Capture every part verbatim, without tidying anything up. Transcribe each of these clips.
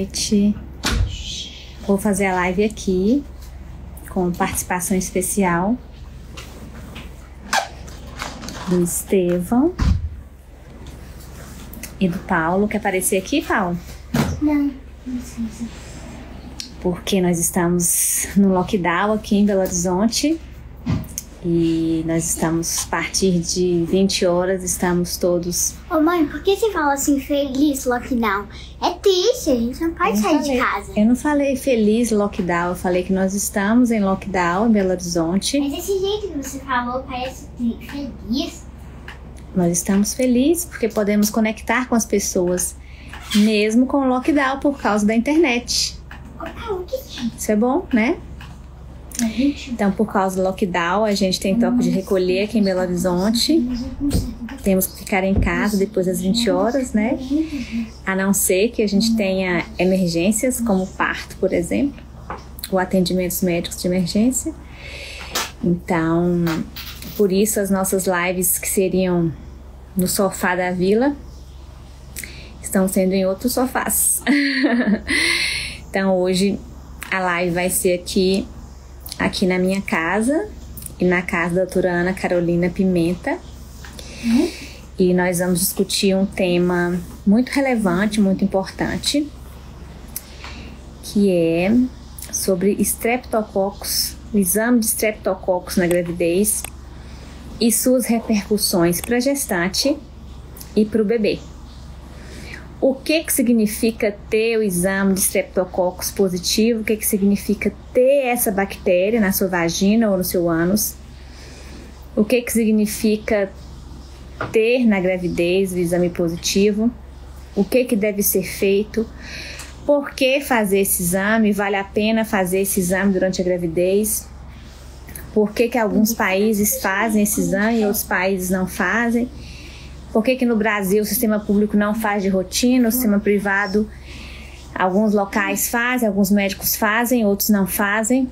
noite. Vou fazer a live aqui com participação especial do Estevão e do Paulo. Quer aparecer aqui, Paulo? Não, não precisa. Porque nós estamos no lockdown aqui em Belo Horizonte e nós estamos, a partir de vinte horas, estamos todos... Ô mãe, por que você fala assim, feliz lockdown? É triste, a gente não pode sair falei, de casa. Eu não falei feliz lockdown, eu falei que nós estamos em lockdown em Belo Horizonte. Mas esse jeito que você falou parece feliz. Nós estamos felizes porque podemos conectar com as pessoas, mesmo com o lockdown por causa da internet. Ô Paulo, o que é? Isso é bom, né? Então, por causa do lockdown, a gente tem toque de recolher aqui em Belo Horizonte. Temos que ficar em casa depois das vinte horas, né? A não ser que a gente tenha emergências, como parto, por exemplo, ou atendimentos médicos de emergência. Então, por isso as nossas lives que seriam no sofá da vila estão sendo em outros sofás. Então, hoje a live vai ser aqui aqui na minha casa e na casa da doutora Ana Carolina Pimenta. Uhum. E nós vamos discutir um tema muito relevante, muito importante, que é sobre estreptococcus, o exame de estreptococcus na gravidez e suas repercussões para a gestante e para o bebê. O que que significa ter o exame de estreptococcus positivo? O que que significa ter essa bactéria na sua vagina ou no seu ânus? O que que significa ter na gravidez o exame positivo? O que que deve ser feito? Por que fazer esse exame? Vale a pena fazer esse exame durante a gravidez? Por que que alguns países fazem esse exame e outros países não fazem? Por que que no Brasil o sistema público não faz de rotina, o sistema privado, alguns locais fazem, alguns médicos fazem, outros não fazem?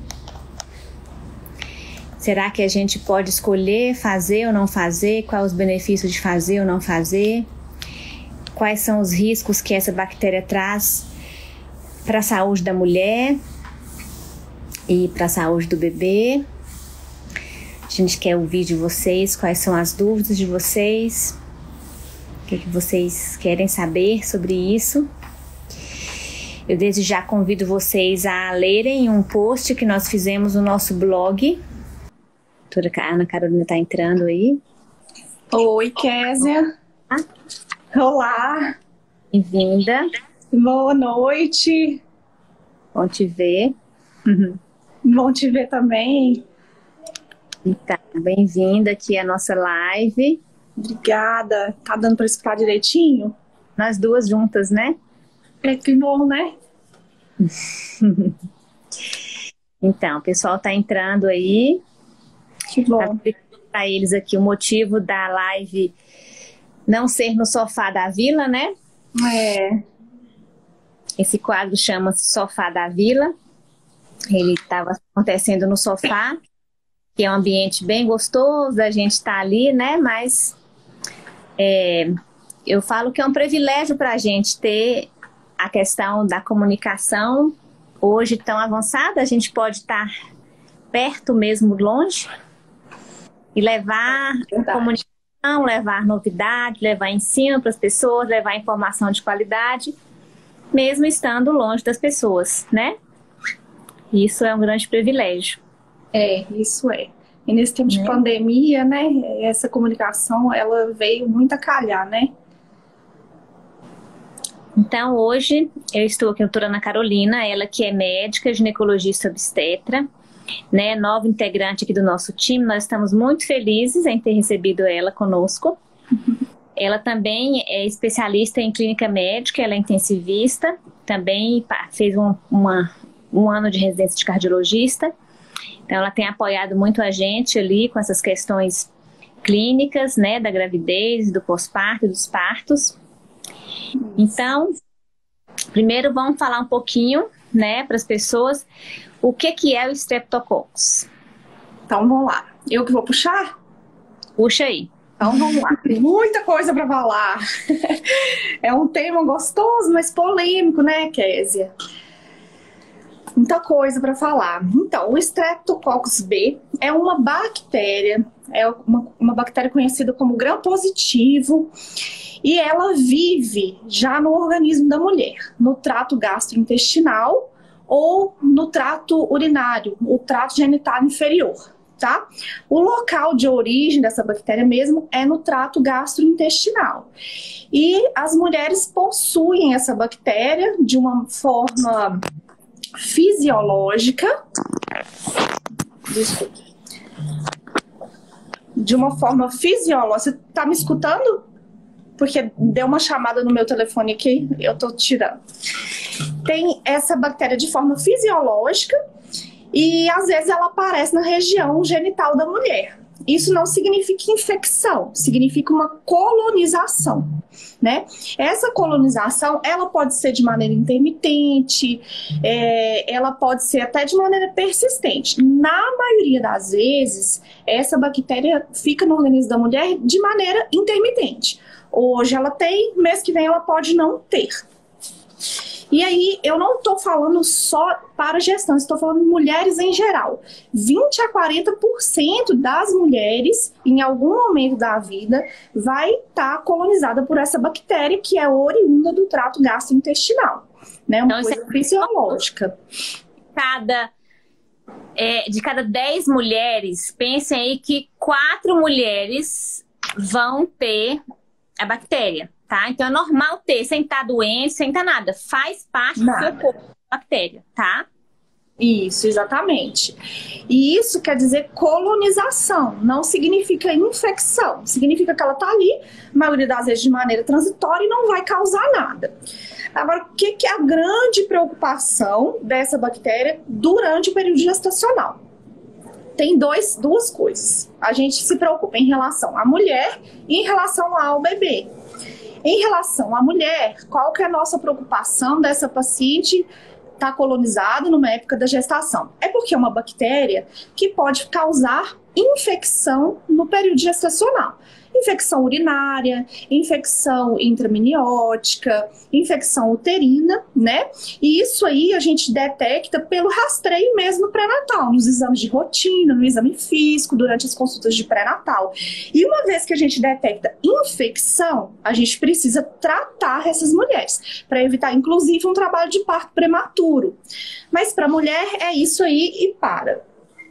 Será que a gente pode escolher fazer ou não fazer? Quais os benefícios de fazer ou não fazer? Quais são os riscos que essa bactéria traz para a saúde da mulher e para a saúde do bebê? A gente quer ouvir de vocês quais são as dúvidas de vocês. O que, que vocês querem saber sobre isso? Eu desde já convido vocês a lerem um post que nós fizemos no nosso blog. A doutora Ana Carolina está entrando aí. Oi, Késia. Ah. Olá. Bem-vinda. Boa noite. Bom te ver. Bom te ver também. Então, bem-vinda aqui à nossa live. Obrigada. Tá dando para explicar direitinho? Nós duas juntas, né? É que bom, né? Então, o pessoal tá entrando aí. Que bom. Para eles aqui o motivo da live não ser no sofá da vila, né? É. Esse quadro chama-se Sofá da Vila. Ele estava acontecendo no sofá, que é um ambiente bem gostoso, a gente tá ali, né? Mas é, eu falo que é um privilégio para a gente ter a questão da comunicação hoje tão avançada. A gente pode estar perto mesmo, longe, e levar Verdade. comunicação, levar novidade, levar ensino para as pessoas, levar informação de qualidade, mesmo estando longe das pessoas, né? Isso é um grande privilégio. É, isso é. E nesse tempo de É. pandemia, né, essa comunicação, ela veio muito a calhar, né? Então, hoje, eu estou aqui com a doutora Ana Carolina, ela que é médica, ginecologista obstetra, né, nova integrante aqui do nosso time. Nós estamos muito felizes em ter recebido ela conosco. Ela também é especialista em clínica médica, ela é intensivista, também fez um, uma, um ano de residência de cardiologista. Então, ela tem apoiado muito a gente ali com essas questões clínicas, né, da gravidez, do pós-parto e dos partos. Então, primeiro vamos falar um pouquinho, né, para as pessoas, o que, que é o Streptococcus. Então, vamos lá. Eu que vou puxar? Puxa aí. Então vamos lá, tem muita coisa para falar. É um tema gostoso, mas polêmico, né, Késia? Muita coisa para falar. Então, o Streptococcus B é uma bactéria, é uma, uma bactéria conhecida como gram-positivo, e ela vive já no organismo da mulher, no trato gastrointestinal ou no trato urinário, o trato genital inferior. Tá? O local de origem dessa bactéria mesmo é no trato gastrointestinal. E as mulheres possuem essa bactéria de uma forma fisiológica. Desculpa. De uma forma fisiológica. Você tá me escutando? Porque deu uma chamada no meu telefone aqui, eu tô tirando. Tem essa bactéria de forma fisiológica. E às vezes ela aparece na região genital da mulher. Isso não significa infecção, significa uma colonização, né? Essa colonização, ela pode ser de maneira intermitente, é, ela pode ser até de maneira persistente. Na maioria das vezes, essa bactéria fica no organismo da mulher de maneira intermitente. Hoje ela tem, mês que vem ela pode não ter. E aí, eu não estou falando só para gestantes, estou falando de mulheres em geral. vinte a quarenta por cento das mulheres, em algum momento da vida, vai estar tá colonizada por essa bactéria que é oriunda do trato gastrointestinal. Né? Uma então, coisa é fisiológica. Cada, é, de cada dez mulheres, pensem aí que quatro mulheres vão ter a bactéria. Tá? Então é normal ter, sem estar doente, sem estar nada. Faz parte nada. do seu corpo, a bactéria, tá? Isso, exatamente. E isso quer dizer colonização, não significa infecção. Significa que ela tá ali, a maioria das vezes de maneira transitória, e não vai causar nada. Agora, o que, que é a grande preocupação dessa bactéria durante o período gestacional? Tem dois, duas coisas. A gente se preocupa em relação à mulher e em relação ao bebê. Em relação à mulher, qual que é a nossa preocupação dessa paciente estar colonizada numa época da gestação? É porque é uma bactéria que pode causar infecção no período gestacional. Infecção urinária, infecção intramniótica, infecção uterina, né? E isso aí a gente detecta pelo rastreio mesmo no pré-natal, nos exames de rotina, no exame físico, durante as consultas de pré-natal. E uma vez que a gente detecta infecção, a gente precisa tratar essas mulheres, para evitar, inclusive, um trabalho de parto prematuro. Mas para a mulher é isso aí e para.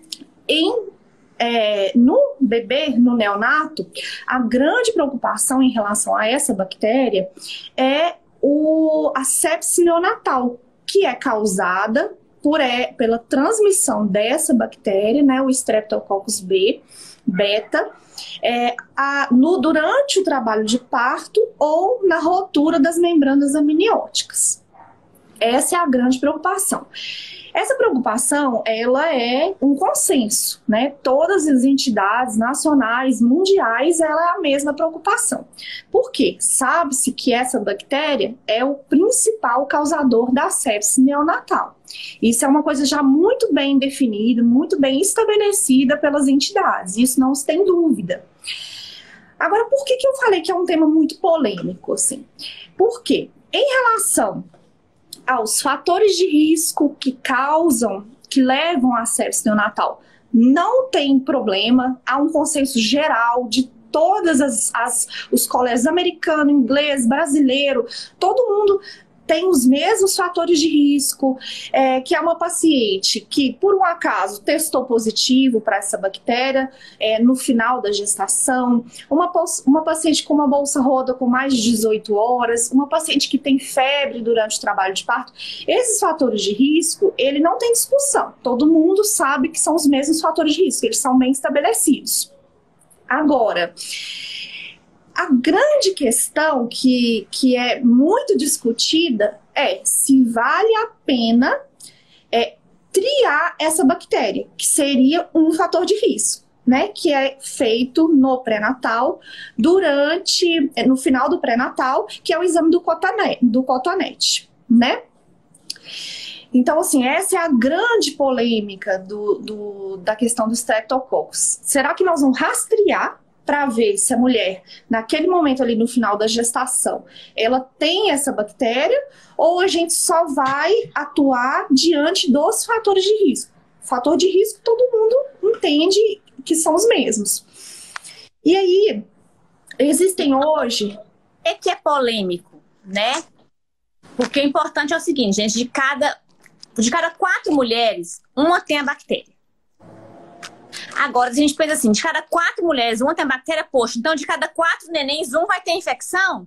Em É, no bebê, no neonato, a grande preocupação em relação a essa bactéria é o, a sepse neonatal, que é causada por, é, pela transmissão dessa bactéria, né, o Streptococcus B, beta, é, a, no, durante o trabalho de parto ou na rotura das membranas amnióticas. Essa é a grande preocupação. Essa preocupação, ela é um consenso, né? Todas as entidades nacionais, mundiais, ela é a mesma preocupação. Por quê? Sabe-se que essa bactéria é o principal causador da sepse neonatal. Isso é uma coisa já muito bem definida, muito bem estabelecida pelas entidades. Isso não se tem dúvida. Agora, por que que eu falei que é um tema muito polêmico, assim? Por quê? Em relação aos fatores de risco que causam, que levam à sepse neonatal, não tem problema, há um consenso geral de todas as, as os colégios americanos, inglês, brasileiro, todo mundo tem os mesmos fatores de risco, é, que é uma paciente que, por um acaso, testou positivo para essa bactéria é, no final da gestação, uma, uma paciente com uma bolsa roda com mais de dezoito horas, uma paciente que tem febre durante o trabalho de parto. Esses fatores de risco, ele não tem discussão. Todo mundo sabe que são os mesmos fatores de risco, eles são bem estabelecidos. Agora, a grande questão que, que é muito discutida é se vale a pena é, triar essa bactéria, que seria um fator de risco, né? Que é feito no pré-natal, durante, no final do pré-natal, que é o exame do cotonete, do cotonete, né? Então, assim, essa é a grande polêmica do, do, da questão do Streptococcus. Será que nós vamos rastrear para ver se a mulher, naquele momento ali no final da gestação, ela tem essa bactéria, ou a gente só vai atuar diante dos fatores de risco. Fator de risco todo mundo entende que são os mesmos. E aí, existem hoje... É que é polêmico, né? Porque o importante é o seguinte, gente, de cada, de cada quatro mulheres, uma tem a bactéria. Agora, se a gente pensa assim, de cada quatro mulheres, uma tem a bactéria, poxa, então de cada quatro nenéns, um vai ter infecção?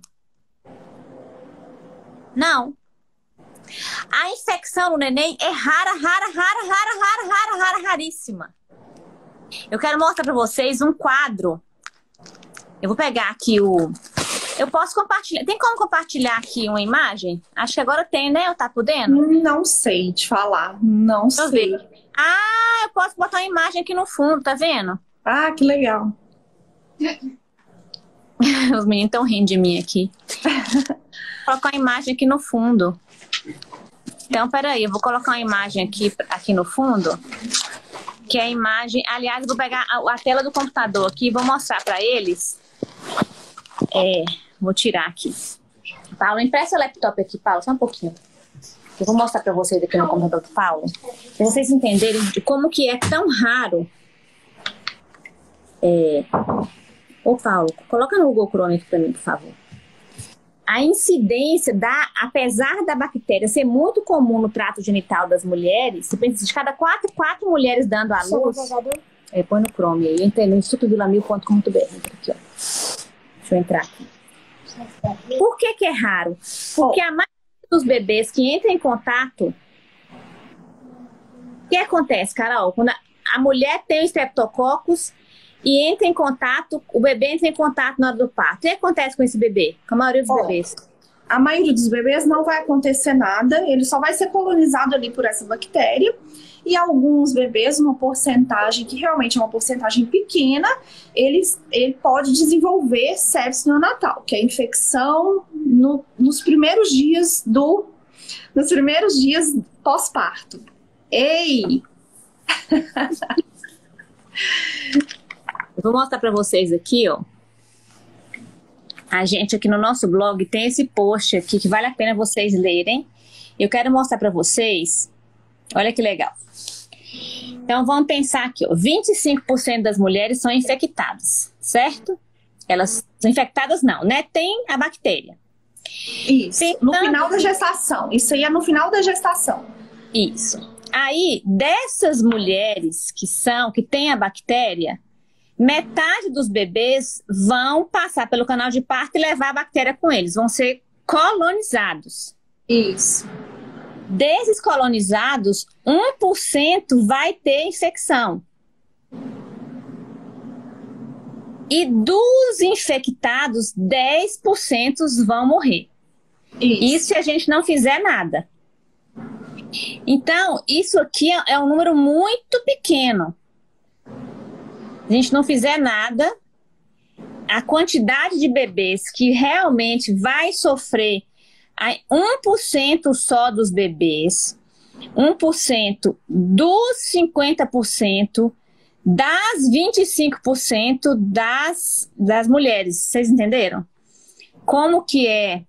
Não. A infecção no neném é rara, rara, rara, rara, rara, rara, rara, raríssima. Eu quero mostrar para vocês um quadro. Eu vou pegar aqui o... Eu posso compartilhar. Tem como compartilhar aqui uma imagem? Acho que agora tem, né? Eu tá podendo? Não sei te falar. Não Deixa eu sei. ver. Ah, eu posso botar uma imagem aqui no fundo, tá vendo? Ah, que legal. Os meninos estão rindo de mim aqui. Vou colocar uma imagem aqui no fundo. Então, peraí, eu vou colocar uma imagem aqui, aqui no fundo. Que é a imagem... Aliás, eu vou pegar a, a tela do computador aqui e vou mostrar para eles. É, vou tirar aqui. Paulo, empresta o laptop aqui, Paulo, só um pouquinho. Eu vou mostrar para vocês aqui no computador do Paulo, para vocês entenderem de como que é tão raro. É... Ô, Paulo, coloca no Google Chrome aqui para mim, por favor. A incidência da, apesar da bactéria ser muito comum no trato genital das mulheres, você pensa de cada quatro, quatro mulheres dando à luz. É, põe no Chrome aí, eu entrei no instituto vila mil ponto com ponto b r. Aqui, ó. Deixa eu entrar aqui. Por que que é raro? Porque a maioria dos bebês que entram em contato... O que acontece, Carol? Quando a, a mulher tem o streptococcus e entra em contato, o bebê entra em contato na hora do parto. O que acontece com esse bebê? Com a maioria dos Ó, bebês? A maioria dos bebês não vai acontecer nada, ele só vai ser colonizado ali por essa bactéria. E alguns bebês, uma porcentagem, que realmente é uma porcentagem pequena, eles, ele pode desenvolver sepsis neonatal, que é a infecção no, nos primeiros dias do, nos primeiros dias pós-parto. Ei! Eu vou mostrar para vocês aqui, ó. A gente aqui no nosso blog tem esse post aqui que vale a pena vocês lerem. Eu quero mostrar para vocês. Olha que legal. Então vamos pensar aqui, ó. vinte e cinco por cento das mulheres são infectadas, certo? Elas são infectadas não, né? Tem a bactéria. Isso, Então, no final da gestação. Isso aí é no final da gestação. Isso. Aí, dessas mulheres que são, que têm a bactéria, metade dos bebês vão passar pelo canal de parto e levar a bactéria com eles. Vão ser colonizados. Isso. Desses colonizados, um por cento vai ter infecção. E dos infectados, dez por cento vão morrer. Isso. Isso se a gente não fizer nada. Então, isso aqui é um número muito pequeno. Se a gente não fizer nada, a quantidade de bebês que realmente vai sofrer, um por cento só dos bebês, um por cento dos cinquenta por cento, das vinte e cinco por cento das, das mulheres. Vocês entenderam? Como que é?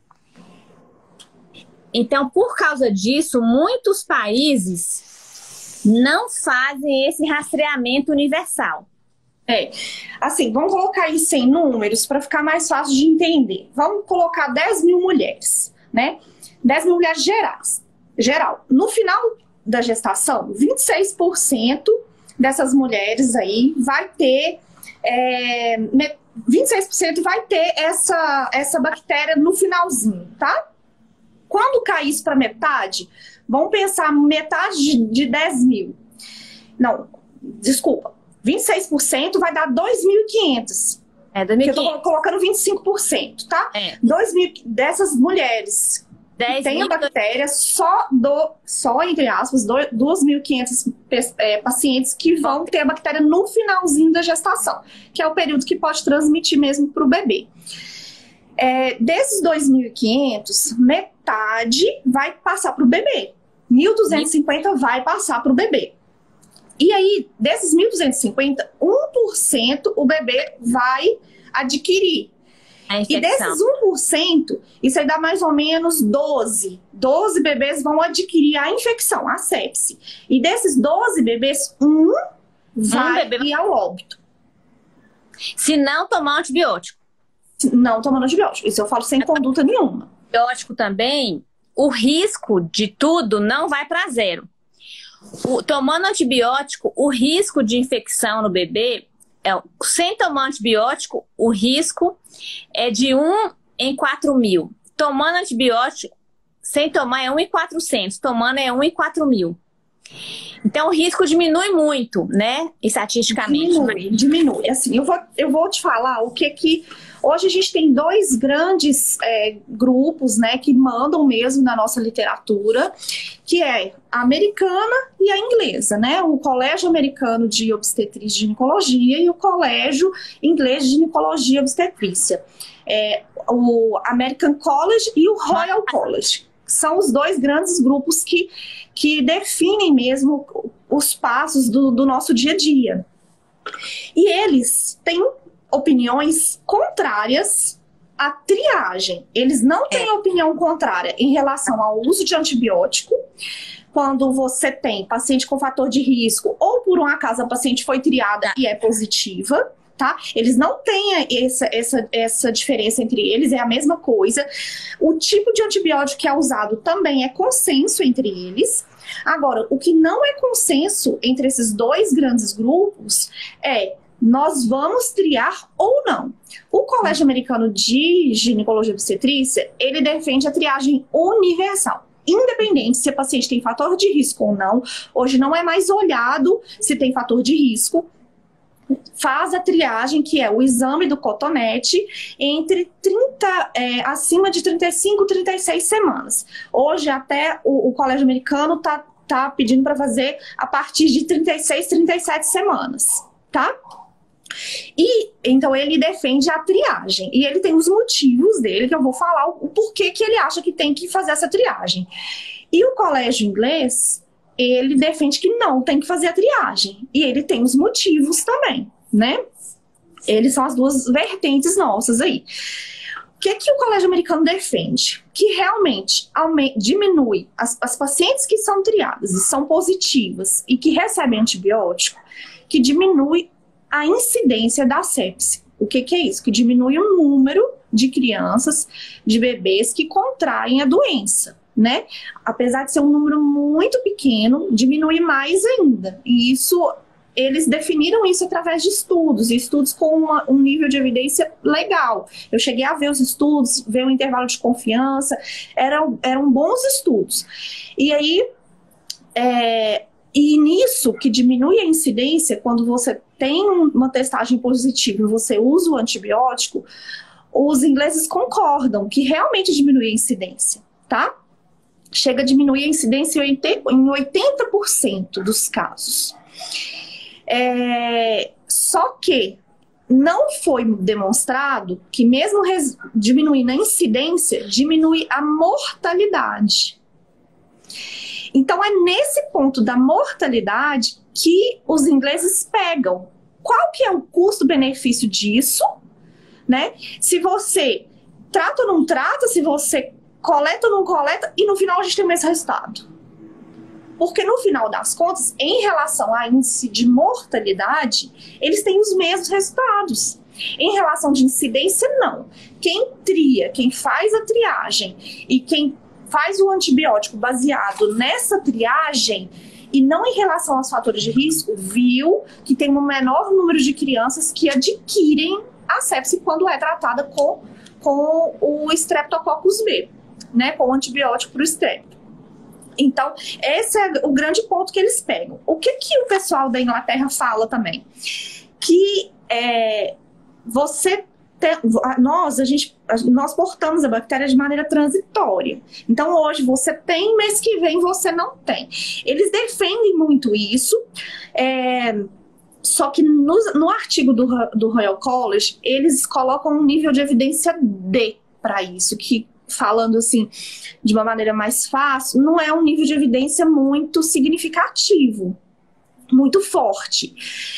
Então, por causa disso, muitos países não fazem esse rastreamento universal. É, assim, vamos colocar isso em números para ficar mais fácil de entender. Vamos colocar dez mil mulheres, né? dez mil mulheres gerais, geral. No final da gestação, vinte e seis por cento dessas mulheres aí vai ter, é, vinte e seis por cento vai ter essa, essa bactéria no finalzinho, tá? Quando cair isso para metade, vamos pensar metade de, de dez mil. Não, desculpa. vinte e seis por cento vai dar dois mil e quinhentos. É, dois mil e quinhentos. Eu tô colocando vinte e cinco por cento, tá? É. dois mil dessas mulheres que têm a bactéria, só, do, só entre aspas, duas mil e quinhentas é, pacientes que vão ter a bactéria no finalzinho da gestação, que é o período que pode transmitir mesmo para o bebê. É, desses dois mil e quinhentos, metade vai passar para o bebê. mil duzentos e cinquenta vai passar para o bebê. E aí, desses mil duzentos e cinquenta, um por cento o bebê vai adquirir. E desses um por cento, isso aí dá mais ou menos doze. doze bebês vão adquirir a infecção, a sepse. E desses doze bebês, um vai um bebê... ir ao óbito. Se não tomar antibiótico. Não tomando antibiótico. Isso eu falo sem conduta nenhuma. Antibiótico também, o risco de tudo não vai para zero. O, tomando antibiótico, o risco de infecção no bebê, é, sem tomar antibiótico, o risco é de um em quatro mil. Tomando antibiótico, sem tomar é um em quatrocentos. Tomando é um em quatro mil. Então, o risco diminui muito, né? Estatisticamente. Diminui, diminui. Assim, eu vou, eu vou te falar o que que... Hoje a gente tem dois grandes é, grupos, né, que mandam mesmo na nossa literatura, que é a americana e a inglesa, né? O Colégio Americano de Obstetrícia e Ginecologia e o Colégio Inglês de Ginecologia e Obstetrícia. É, o American College e o Royal College. São os dois grandes grupos que, que definem mesmo os passos do, do nosso dia a dia. E eles têm opiniões contrárias à triagem. Eles não têm é. opinião contrária em relação ao uso de antibiótico. Quando você tem paciente com fator de risco ou por um acaso a paciente foi triada e é positiva, tá? Eles não têm essa, essa, essa diferença entre eles, é a mesma coisa. O tipo de antibiótico que é usado também é consenso entre eles. Agora, o que não é consenso entre esses dois grandes grupos é: nós vamos triar ou não. O Colégio Americano de Ginecologia e Obstetrícia, ele defende a triagem universal. Independente se a paciente tem fator de risco ou não, hoje não é mais olhado se tem fator de risco. Faz a triagem, que é o exame do cotonete, entre trinta, é, acima de trinta e cinco, trinta e seis semanas. Hoje até o, o Colégio Americano está tá pedindo para fazer a partir de trinta e seis, trinta e sete semanas, tá? E então ele defende a triagem e ele tem os motivos dele, que eu vou falar o, o porquê que ele acha que tem que fazer essa triagem. E o colégio inglês, ele defende que não tem que fazer a triagem e ele tem os motivos também, né? Eles são as duas vertentes nossas aí. O que, que o colégio americano defende? Que realmente diminui as, as pacientes que são triadas e são positivas e que recebem antibiótico, que diminui a incidência da sepse. O que, que é isso? Que diminui o número de crianças, de bebês que contraem a doença, né? Apesar de ser um número muito pequeno, diminui mais ainda. E isso, eles definiram isso através de estudos, e estudos com uma, um nível de evidência legal. Eu cheguei a ver os estudos, ver o intervalo de confiança, eram, eram bons estudos. E aí, é, e nisso que diminui a incidência, quando você tem uma testagem positiva e você usa o antibiótico, os ingleses concordam que realmente diminui a incidência, tá? Chega a diminuir a incidência em oitenta por cento dos casos. É, só que não foi demonstrado que mesmo diminuindo a incidência, diminui a mortalidade. Então é nesse ponto da mortalidade que os ingleses pegam. Qual que é o custo-benefício disso? Né? Se você trata ou não trata, se você coleta ou não coleta, e no final a gente tem o mesmo resultado. Porque no final das contas, em relação a índice de mortalidade, eles têm os mesmos resultados. Em relação de incidência, não. Quem tria, quem faz a triagem e quem faz o antibiótico baseado nessa triagem e não em relação aos fatores de risco, viu que tem um menor número de crianças que adquirem a sepse quando é tratada com, com o Streptococcus B, né, com o antibiótico para o estrepto. Então, esse é o grande ponto que eles pegam. O que, que o pessoal da Inglaterra fala também? Que é, você... Nós, a gente, nós portamos a bactéria de maneira transitória. Então, hoje você tem, mês que vem você não tem. Eles defendem muito isso, é, só que no, no artigo do, do Royal College, eles colocam um nível de evidência D para isso, que, falando assim, de uma maneira mais fácil, não é um nível de evidência muito significativo. muito forte.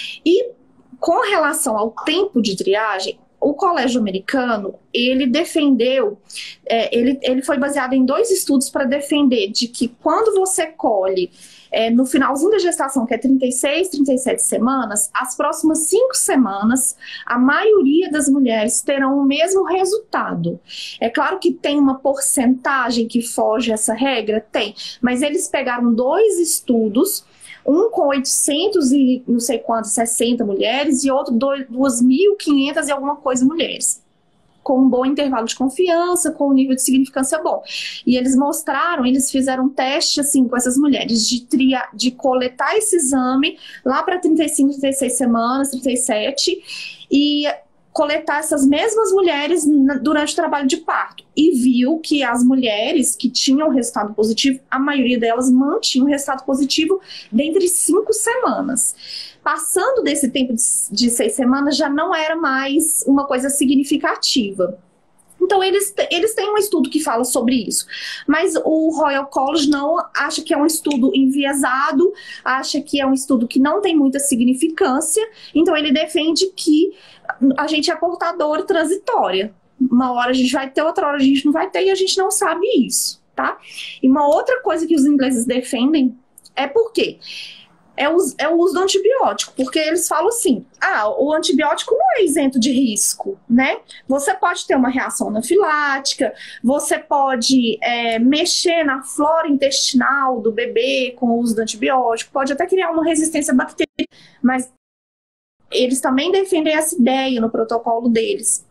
E com relação ao tempo de triagem, o Colégio Americano, ele defendeu, é, ele, ele foi baseado em dois estudos para defender de que quando você colhe é, no finalzinho da gestação, que é trinta e seis, trinta e sete semanas, as próximas cinco semanas, a maioria das mulheres terão o mesmo resultado. É claro que tem uma porcentagem que foge essa regra? Tem, mas eles pegaram dois estudos, um com oitocentos e não sei quantos, sessenta mulheres, e outro duas mil e quinhentas e alguma coisa mulheres, com um bom intervalo de confiança, com um nível de significância bom. E eles mostraram, eles fizeram um teste assim com essas mulheres, de, tria, de coletar esse exame lá para trinta e cinco, trinta e seis semanas, trinta e sete, e coletar essas mesmas mulheres durante o trabalho de parto, e viu que as mulheres que tinham resultado positivo, a maioria delas mantinham o resultado positivo dentre cinco semanas. Passando desse tempo de, de seis semanas, já não era mais uma coisa significativa. Então, eles, eles têm um estudo que fala sobre isso. Mas o Royal College não acha que é um estudo enviesado, acha que é um estudo que não tem muita significância. Então, ele defende que a gente é portadora transitória. Uma hora a gente vai ter, outra hora a gente não vai ter, e a gente não sabe isso, tá? E uma outra coisa que os ingleses defendem é porque é o, é o uso do antibiótico, porque eles falam assim, ah, o antibiótico não é isento de risco, né? Você pode ter uma reação anafilática, você pode é, mexer na flora intestinal do bebê com o uso do antibiótico, pode até criar uma resistência bacteriana, mas eles também defendem essa ideia no protocolo deles.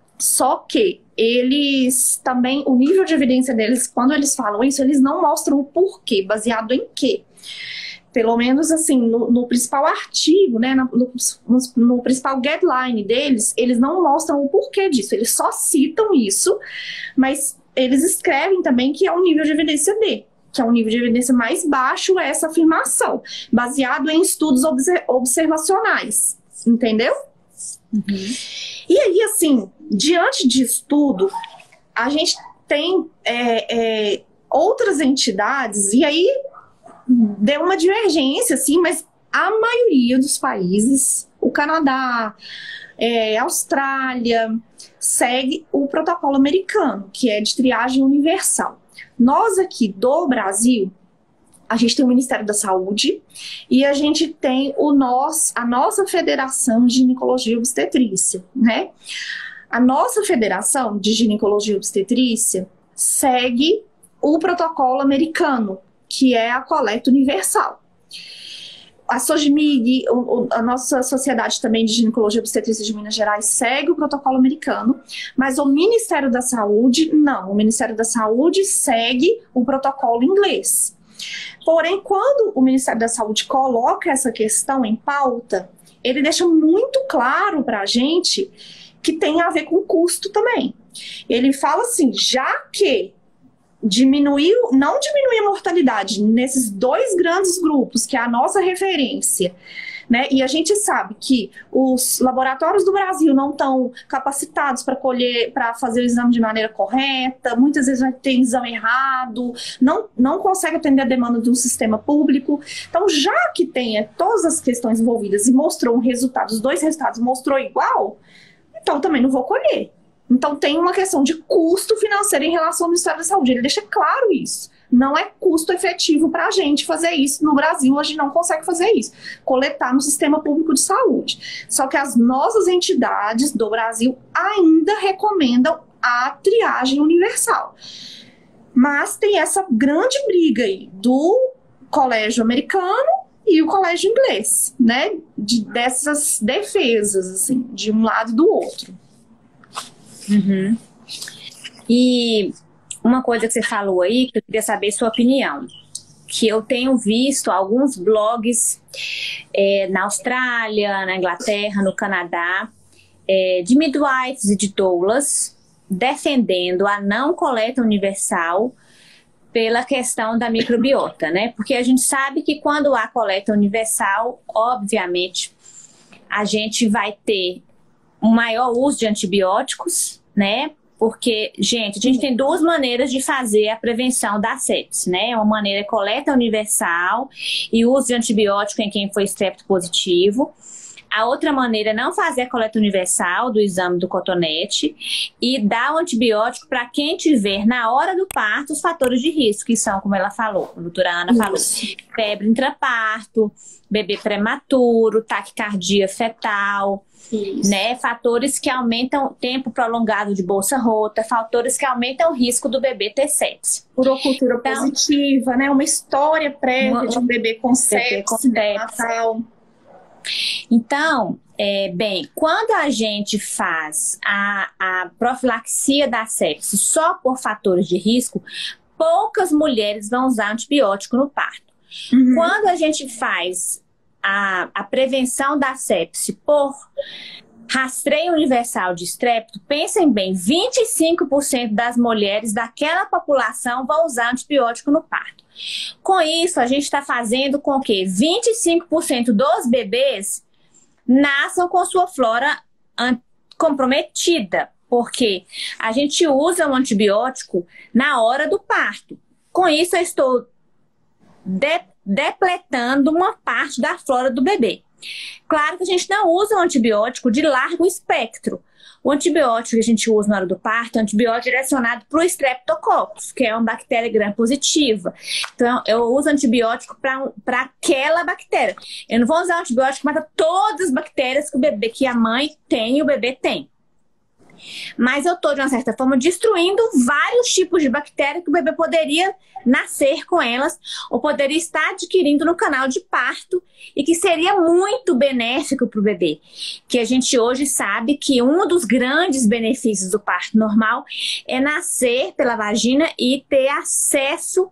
Só que eles também, o nível de evidência deles, quando eles falam isso, eles não mostram o porquê, baseado em quê. Pelo menos assim, no, no principal artigo, né, no, no, no principal guideline deles, eles não mostram o porquê disso, eles só citam isso, mas eles escrevem também que é um nível de evidência D, que é um nível de evidência mais baixo essa afirmação, baseado em estudos observacionais, entendeu? Uhum. E aí, assim, diante disso tudo, a gente tem é, é, outras entidades, e aí deu uma divergência, assim, mas a maioria dos países, o Canadá, é, Austrália, segue o protocolo americano, que é de triagem universal. Nós aqui do Brasil, a gente tem o Ministério da Saúde e a gente tem o nós, a nossa Federação de Ginecologia e Obstetrícia, né? A nossa Federação de Ginecologia e Obstetrícia segue o protocolo americano, que é a coleta universal. A SOGMIG, a nossa Sociedade também de Ginecologia e Obstetrícia de Minas Gerais, segue o protocolo americano, mas o Ministério da Saúde, não. O Ministério da Saúde segue o protocolo inglês. Porém, quando o Ministério da Saúde coloca essa questão em pauta, ele deixa muito claro para a gente que tem a ver com custo também. Ele fala assim, já que diminuiu, não diminuir a mortalidade nesses dois grandes grupos, que é a nossa referência, né? E a gente sabe que os laboratórios do Brasil não estão capacitados para colher, para fazer o exame de maneira correta, muitas vezes vai ter exame errado, não, não consegue atender a demanda de um sistema público. Então, já que tem é, todas as questões envolvidas e mostrou um resultado, os dois resultados mostrou igual, então também não vou colher. Então tem uma questão de custo financeiro em relação ao Ministério da Saúde. Ele deixa claro isso. Não é custo efetivo para a gente fazer isso. No Brasil, a gente não consegue fazer isso. Coletar no sistema público de saúde. Só que as nossas entidades do Brasil ainda recomendam a triagem universal. Mas tem essa grande briga aí do colégio americano e o colégio inglês, né? De, dessas defesas, assim, de um lado e do outro. Uhum. E uma coisa que você falou aí, que eu queria saber sua opinião, que eu tenho visto alguns blogs é, na Austrália, na Inglaterra, no Canadá, é, de midwives e de doulas defendendo a não coleta universal pela questão da microbiota, né? Porque a gente sabe que quando há coleta universal, obviamente, a gente vai ter um maior uso de antibióticos, né? porque, gente, a gente tem duas maneiras de fazer a prevenção da sepse, né? Uma maneira é coleta universal e uso de antibiótico em quem foi estrepto positivo. A outra maneira é não fazer a coleta universal do exame do cotonete e dar o antibiótico para quem tiver na hora do parto os fatores de risco, que são, como ela falou, a doutora Ana falou, febre intraparto, bebê prematuro, taquicardia fetal, Isso. né? Fatores que aumentam o tempo prolongado de bolsa rota, fatores que aumentam o risco do bebê ter sepse. Urocultura Então, positiva, né? Uma história prévia uma- de um bebê com bebê com sepse sepse. neonatal. Então, é, bem, quando a gente faz a, a profilaxia da sepse só por fatores de risco, poucas mulheres vão usar antibiótico no parto. Uhum. Quando a gente faz a, a prevenção da sepse por rastreio universal de estrépito, pensem bem, vinte e cinco por cento das mulheres daquela população vão usar antibiótico no parto. Com isso, a gente está fazendo com que vinte e cinco por cento dos bebês nasçam com sua flora comprometida, porque a gente usa o antibiótico na hora do parto. Com isso, eu estou de depletando uma parte da flora do bebê. Claro que a gente não usa um antibiótico de largo espectro. O antibiótico que a gente usa na hora do parto é um antibiótico direcionado para o Streptococcus, que é uma bactéria gram-positiva. Então, eu uso antibiótico para aquela bactéria. Eu não vou usar um antibiótico que mata todas as bactérias que o bebê, que a mãe tem e o bebê tem. Mas eu estou, de uma certa forma, destruindo vários tipos de bactérias que o bebê poderia nascer com elas ou poderia estar adquirindo no canal de parto e que seria muito benéfico para o bebê. Que a gente hoje sabe que um dos grandes benefícios do parto normal é nascer pela vagina e ter acesso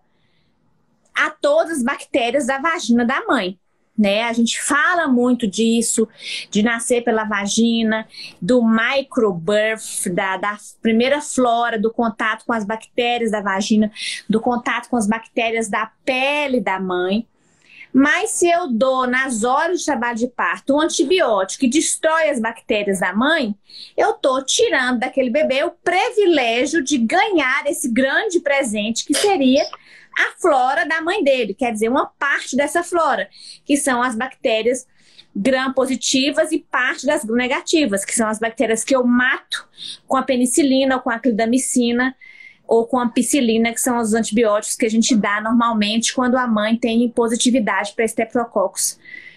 a todas as bactérias da vagina da mãe. Né? A gente fala muito disso, de nascer pela vagina, do microbirth, da, da primeira flora, do contato com as bactérias da vagina, do contato com as bactérias da pele da mãe. Mas se eu dou nas horas de trabalho de parto um antibiótico que destrói as bactérias da mãe, eu estou tirando daquele bebê o privilégio de ganhar esse grande presente que seria a flora da mãe dele, quer dizer, uma parte dessa flora, que são as bactérias gram-positivas e parte das gram-negativas, que são as bactérias que eu mato com a penicilina ou com a clindamicina ou com a ampicilina, que são os antibióticos que a gente dá normalmente quando a mãe tem positividade para Streptococcus,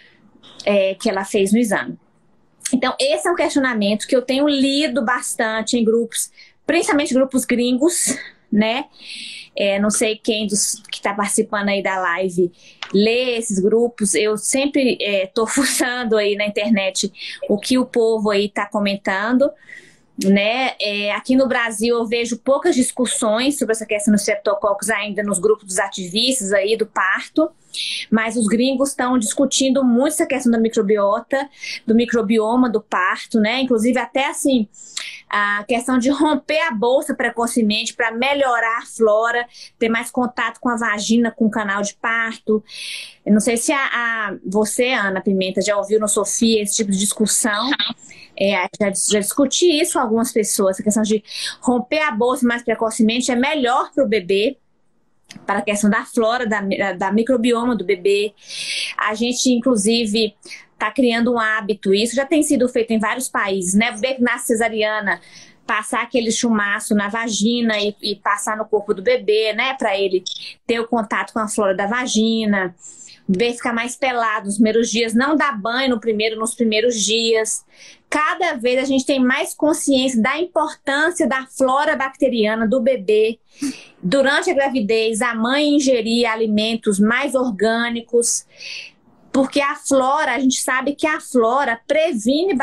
é, que ela fez no exame. Então, esse é um questionamento que eu tenho lido bastante em grupos, principalmente grupos gringos, né? É, não sei quem dos, que está participando aí da live lê esses grupos. Eu sempre estou é, fuçando aí na internet o que o povo aí está comentando, né? É, aqui no Brasil eu vejo poucas discussões sobre essa questão do Streptococcus ainda nos grupos dos ativistas aí do parto, mas os gringos estão discutindo muito essa questão da microbiota, do microbioma do parto, né? Inclusive até assim a questão de romper a bolsa precocemente para melhorar a flora, ter mais contato com a vagina, com o canal de parto. Eu não sei se a, a você, Ana Pimenta, já ouviu no Sofia esse tipo de discussão. É, já, já discuti isso com algumas pessoas, a questão de romper a bolsa mais precocemente é melhor para o bebê, para a questão da flora, da, da microbioma do bebê. A gente, inclusive, está criando um hábito, isso já tem sido feito em vários países, né? O bebê que nasce cesariana, passar aquele chumaço na vagina e, e passar no corpo do bebê, né? Para ele ter o contato com a flora da vagina. O bebê ficar mais pelado nos primeiros dias, não dar banho no primeiro, nos primeiros dias. Cada vez a gente tem mais consciência da importância da flora bacteriana do bebê. Durante a gravidez, a mãe ingerir alimentos mais orgânicos, porque a flora, a gente sabe que a flora previne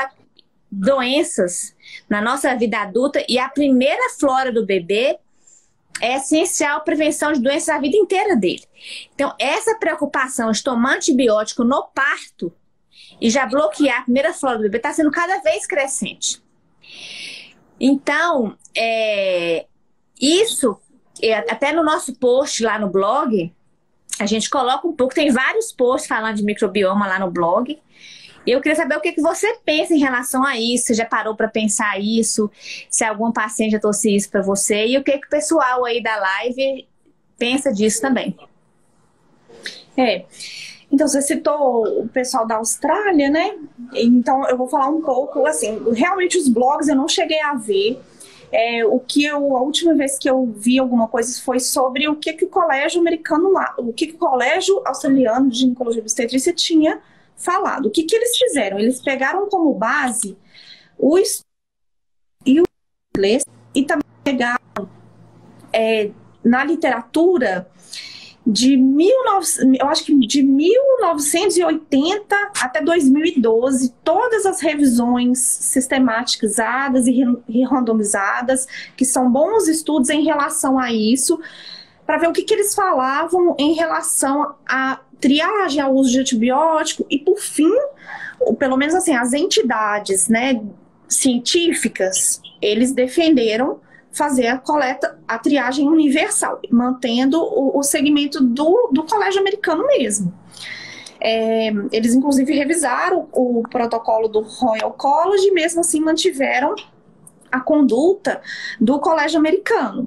doenças na nossa vida adulta e a primeira flora do bebê é essencial a prevenção de doenças a vida inteira dele. Então, essa preocupação de tomar antibiótico no parto e já bloquear a primeira flora do bebê está sendo cada vez crescente. Então, é, isso, é, até no nosso post lá no blog, a gente coloca um pouco, tem vários posts falando de microbioma lá no blog, Eu queria saber o que, que você pensa em relação a isso. Você já parou para pensar isso? Se algum paciente já trouxe isso para você? E o que, que o pessoal aí da live pensa disso também? É. Então, você citou o pessoal da Austrália, né? Então, eu vou falar um pouco, assim, realmente os blogs eu não cheguei a ver. É, o que eu, a última vez que eu vi alguma coisa foi sobre o que, que o colégio americano lá, o que, que o colégio australiano de ginecologia e obstetrícia tinha falado. O que, que eles fizeram? Eles pegaram como base o estudo e o inglês e também pegaram é, na literatura de mil e novecentos, eu acho que de mil novecentos e oitenta até dois mil e doze, todas as revisões sistematizadas e randomizadas, que são bons estudos em relação a isso, para ver o que, que eles falavam em relação à triagem, ao uso de antibiótico e, por fim, pelo menos assim, as entidades, né, científicas, eles defenderam fazer a coleta, a triagem universal, mantendo o, o segmento do, do colégio americano mesmo. É, eles, inclusive, revisaram o, o protocolo do Royal College e, mesmo assim, mantiveram a conduta do colégio americano.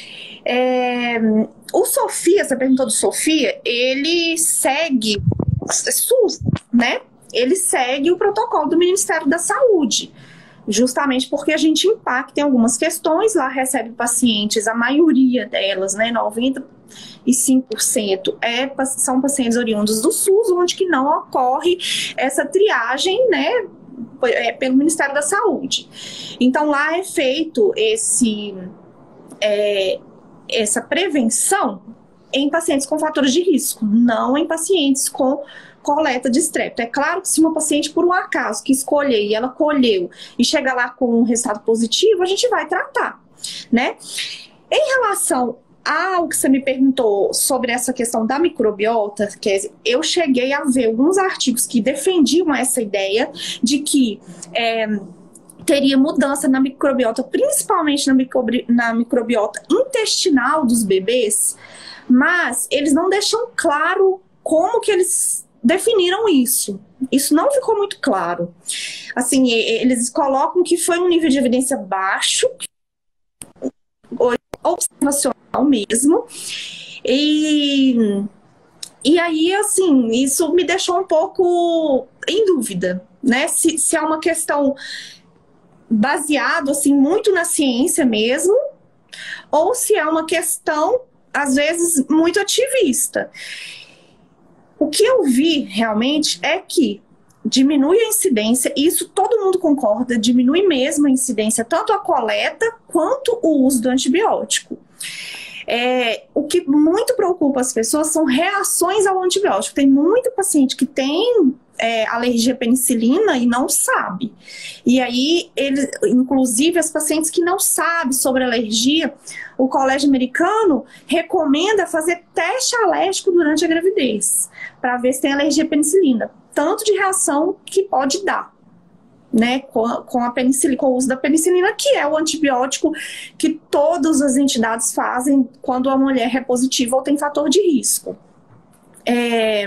É, o Sofia, você perguntou do Sofia, ele segue SUS, né? Ele segue o protocolo do Ministério da Saúde, justamente porque a gente impacta em algumas questões. Lá recebe pacientes, a maioria delas, né, noventa e cinco por cento é, são pacientes oriundos do SUS, onde que não ocorre essa triagem, né, pelo Ministério da Saúde. Então lá é feito esse, é, essa prevenção em pacientes com fatores de risco, não em pacientes com coleta de estrepto. É claro que se uma paciente, por um acaso, que escolher e ela colheu e chega lá com um resultado positivo, a gente vai tratar, né? Em relação ao que você me perguntou sobre essa questão da microbiota, que eu cheguei a ver alguns artigos que defendiam essa ideia de que é, teria mudança na microbiota, principalmente na, microbi na microbiota intestinal dos bebês, mas eles não deixam claro como que eles definiram isso. Isso não ficou muito claro. Assim, eles colocam que foi um nível de evidência baixo, observacional mesmo, e, e aí, assim, isso me deixou um pouco em dúvida, né? Se, se é uma questão baseada, assim, muito na ciência mesmo, ou se é uma questão, às vezes, muito ativista. O que eu vi realmente é que diminui a incidência, e isso todo mundo concorda, diminui mesmo a incidência, tanto a coleta quanto o uso do antibiótico. É, o que muito preocupa as pessoas são reações ao antibiótico. Tem muito paciente que tem é, alergia à penicilina e não sabe. E aí, ele, inclusive, as pacientes que não sabem sobre alergia, o Colégio Americano recomenda fazer teste alérgico durante a gravidez, para ver se tem alergia à penicilina. Tanto de reação que pode dar, né, com a, com a penicilina, com o uso da penicilina, que é o antibiótico que todas as entidades fazem quando a mulher é positiva ou tem fator de risco. É,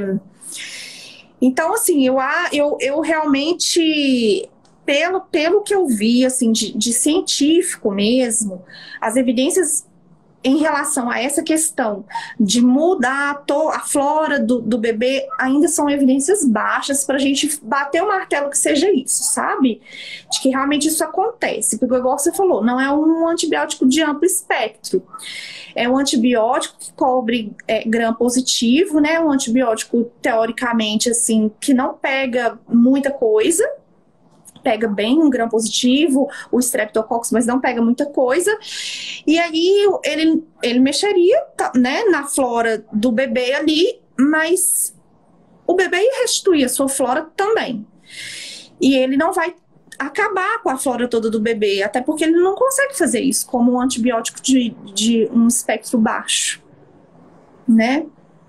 então, assim, eu, eu, eu realmente, pelo, pelo que eu vi, assim, de, de científico mesmo, as evidências em relação a essa questão de mudar a, to, a flora do, do bebê ainda são evidências baixas para a gente bater o martelo que seja isso, sabe? De que realmente isso acontece. Porque, igual você falou, não é um antibiótico de amplo espectro. É um antibiótico que cobre é, gram positivo, né? Um antibiótico, teoricamente, assim, que não pega muita coisa. Pega bem um gram positivo, o Streptococcus, mas não pega muita coisa. E aí ele, ele mexeria, né, na flora do bebê ali, mas o bebê ia restituir a sua flora também. E ele não vai acabar com a flora toda do bebê, até porque ele não consegue fazer isso como um antibiótico de, de um espectro baixo, né?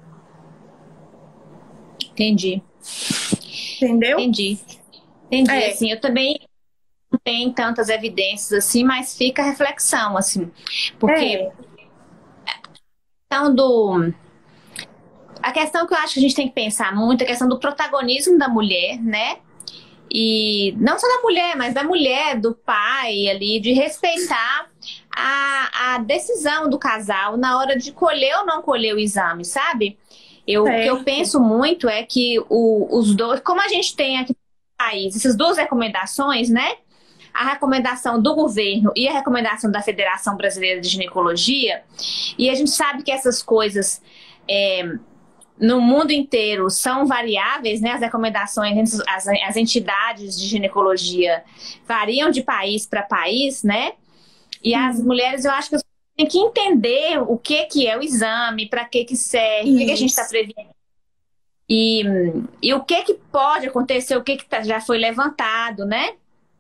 Entendi. Entendeu? Entendi. Entendi, É. assim, eu também não tenho tantas evidências assim, mas fica a reflexão, assim, porque É. a questão do... A questão que eu acho que a gente tem que pensar muito é a questão do protagonismo da mulher, né? E não só da mulher, mas da mulher, do pai ali, de respeitar a, a decisão do casal na hora de colher ou não colher o exame, sabe? Eu, o que eu penso muito é que o, os dois, como a gente tem aqui no país, essas duas recomendações, né? A recomendação do governo e a recomendação da Federação Brasileira de Ginecologia, e a gente sabe que essas coisas é, no mundo inteiro são variáveis, né? As recomendações, as, as entidades de ginecologia variam de país para país, né? E as hum. mulheres, eu acho que têm que entender o que, que é o exame, para que, que serve, Isso. o que, que a gente está prevendo. E, e o que, que pode acontecer, o que, que tá, já foi levantado, né?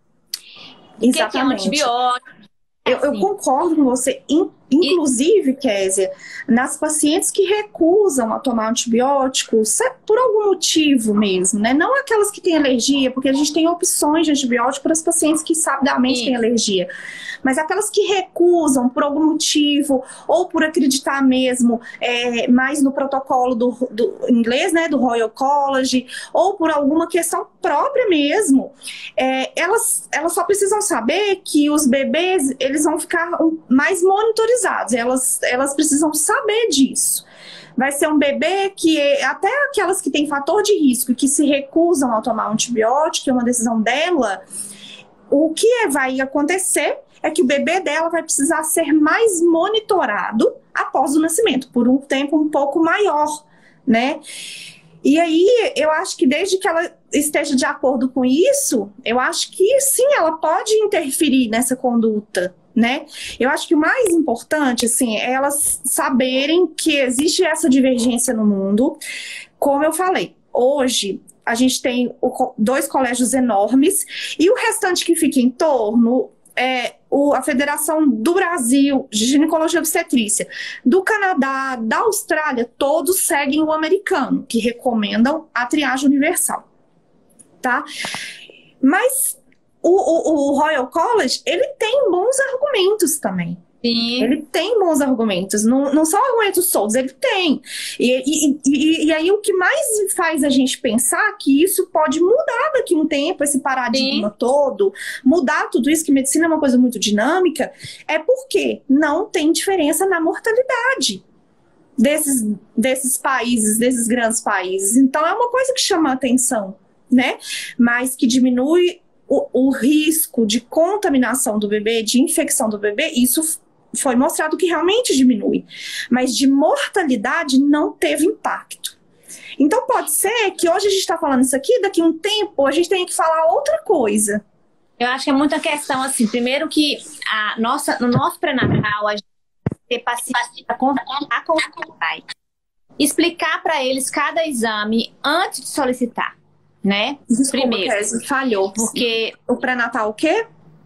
O que, que é um antibiótico. Eu, eu concordo com você. Inclusive, Kézia, nas pacientes que recusam a tomar antibiótico, por algum motivo mesmo, né? Não aquelas que têm alergia, porque a gente tem opções de antibiótico para as pacientes que sabidamente têm alergia. Mas aquelas que recusam por algum motivo, ou por acreditar mesmo é, mais no protocolo do, do inglês, né? Do Royal College, ou por alguma questão própria mesmo, é, elas, elas só precisam saber que os bebês, eles vão ficar mais monitorizados. Elas, elas precisam saber disso. Vai ser um bebê que, até aquelas que têm fator de risco e que se recusam a tomar um antibiótico, é uma decisão dela, o que vai acontecer é que o bebê dela vai precisar ser mais monitorado após o nascimento, por um tempo um pouco maior, né? E aí, eu acho que desde que ela esteja de acordo com isso, eu acho que sim, ela pode interferir nessa conduta, né? Eu acho que o mais importante, assim, é elas saberem que existe essa divergência no mundo. Como eu falei, hoje a gente tem dois colégios enormes e o restante que fica em torno é o, a Federação do Brasil de Ginecologia e Obstetrícia, do Canadá, da Austrália, todos seguem o americano, que recomendam a triagem universal, tá? Mas O, o, o Royal College, ele tem bons argumentos também. Sim. Ele tem bons argumentos, não, não são argumentos soltos, ele tem. E, e, e, e aí o que mais faz a gente pensar que isso pode mudar daqui a um tempo, esse paradigma Sim. todo, mudar tudo isso, que medicina é uma coisa muito dinâmica, é porque não tem diferença na mortalidade desses, desses países, desses grandes países. Então é uma coisa que chama a atenção, né? Mas que diminui O, o risco de contaminação do bebê, de infecção do bebê, isso foi mostrado que realmente diminui. Mas de mortalidade não teve impacto. Então pode ser que hoje a gente está falando isso aqui, daqui a um tempo a gente tenha que falar outra coisa. Eu acho que é muita questão, assim, primeiro que a nossa, no nosso pré-natal, a gente tem paciente para conversar com o pai. Explicar para eles cada exame antes de solicitar. Né? Desculpa, primeiro, Kézia, falhou. Porque o pré-natal o quê?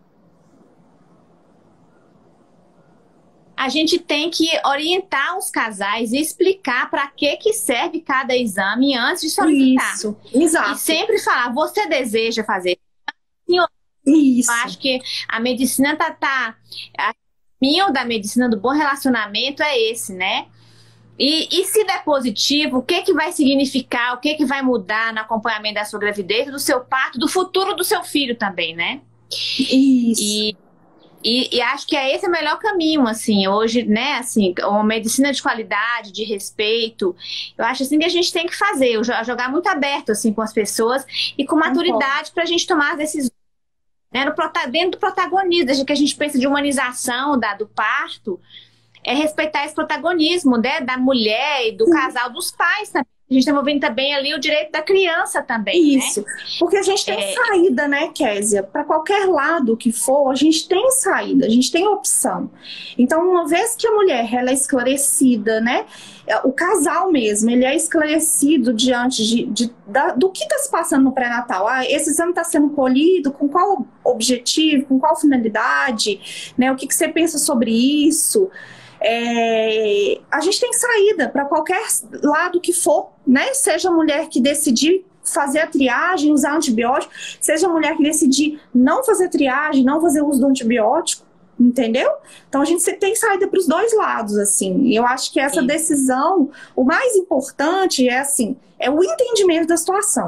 A gente tem que orientar os casais e explicar para que que serve cada exame antes de solicitar. Isso, exato. E sempre falar, você deseja fazer? Isso. Eu acho que a medicina tá, tá a caminho da medicina do bom relacionamento é esse, né? E, e se der positivo, o que que vai significar, o que que vai mudar no acompanhamento da sua gravidez, do seu parto, do futuro do seu filho também, né? Isso. E, e, e acho que é esse o melhor caminho, assim, hoje, né, assim, uma medicina de qualidade, de respeito, eu acho assim que a gente tem que fazer, jogar muito aberto, assim, com as pessoas e com maturidade para a gente tomar as decisões, né, no, dentro do protagonismo, desde que a gente pensa de humanização da, do parto, é respeitar esse protagonismo, né, da mulher e do casal, dos pais também. A gente está envolvendo também ali o direito da criança também, Isso, né? Porque a gente tem é... saída, né, Kézia? Para qualquer lado que for, a gente tem saída, a gente tem opção. Então, uma vez que a mulher ela é esclarecida, né, o casal mesmo, ele é esclarecido diante de, de, da, do que está se passando no pré-natal. Ah, esse exame está sendo colhido, com qual objetivo, com qual finalidade, né? O que, que você pensa sobre isso? É, a gente tem saída para qualquer lado que for, né? Seja a mulher que decidir fazer a triagem, usar antibiótico, seja a mulher que decidir não fazer triagem, não fazer uso do antibiótico, entendeu? Então a gente tem saída para os dois lados, assim. E eu acho que essa Sim. decisão, o mais importante é assim, é o entendimento da situação,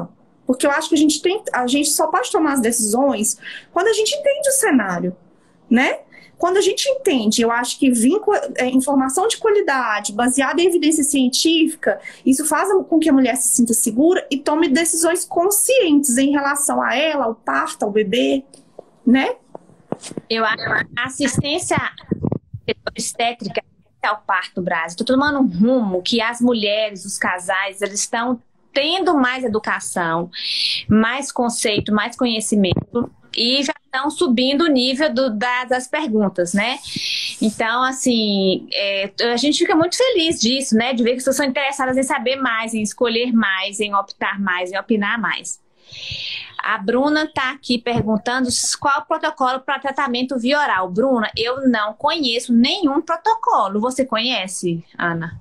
Porque eu acho que a gente, tem, a gente só pode tomar as decisões quando a gente entende o cenário, né? Quando a gente entende, eu acho que vir com é, informação de qualidade, baseada em evidência científica, isso faz com que a mulher se sinta segura e tome decisões conscientes em relação a ela, ao parto, ao bebê, né? Eu acho que a assistência obstétrica ao parto, Brasil, estou tomando um rumo que as mulheres, os casais, eles estão tendo mais educação, mais conceito, mais conhecimento e já estão subindo o nível do, da, das perguntas, né? Então, assim, é, a gente fica muito feliz disso, né? De ver que as pessoas são interessadas em saber mais, em escolher mais, em optar mais, em opinar mais. A Bruna está aqui perguntando qual o protocolo para tratamento via oral. Bruna, eu não conheço nenhum protocolo. Você conhece, Ana?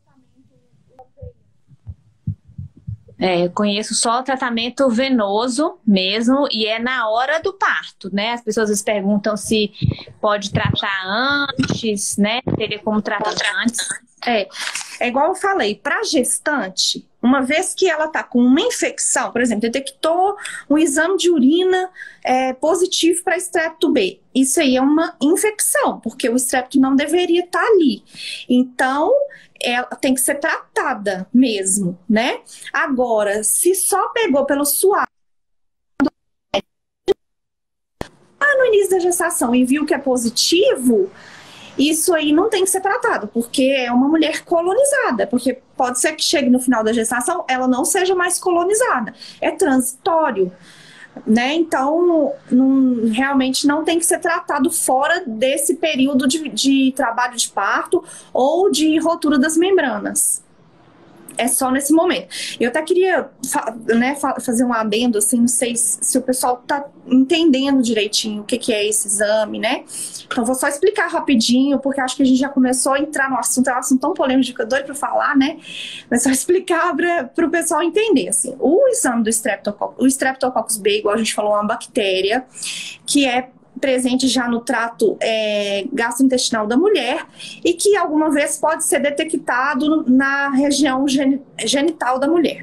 É, eu conheço só o tratamento venoso mesmo, e é na hora do parto, né? As pessoas às vezes perguntam se pode tratar antes, né? Teria como tratar antes. É, é igual eu falei, para gestante, uma vez que ela tá com uma infecção, por exemplo, detectou um exame de urina é, positivo para estrepto B, isso aí é uma infecção, porque o estrepto não deveria estar ali. Então, ela tem que ser tratada mesmo, né? Agora, se só pegou pelo suado lá no início da gestação e viu que é positivo, isso aí não tem que ser tratado, porque é uma mulher colonizada, porque pode ser que chegue no final da gestação, ela não seja mais colonizada, é transitório, né? Então, não, realmente não tem que ser tratado fora desse período de, de trabalho de parto ou de rotura das membranas. É só nesse momento. Eu até queria né, fazer um adendo, assim, não sei se o pessoal tá entendendo direitinho o que, que é esse exame, né? Então, vou só explicar rapidinho, porque acho que a gente já começou a entrar no assunto, é um assunto tão polêmico que eu doido para falar, né? Mas só explicar para o pessoal entender, assim. O exame do Streptococcus, o Streptococcus B, igual a gente falou, é uma bactéria que é presente já no trato é, gastrointestinal da mulher e que alguma vez pode ser detectado na região genital da mulher.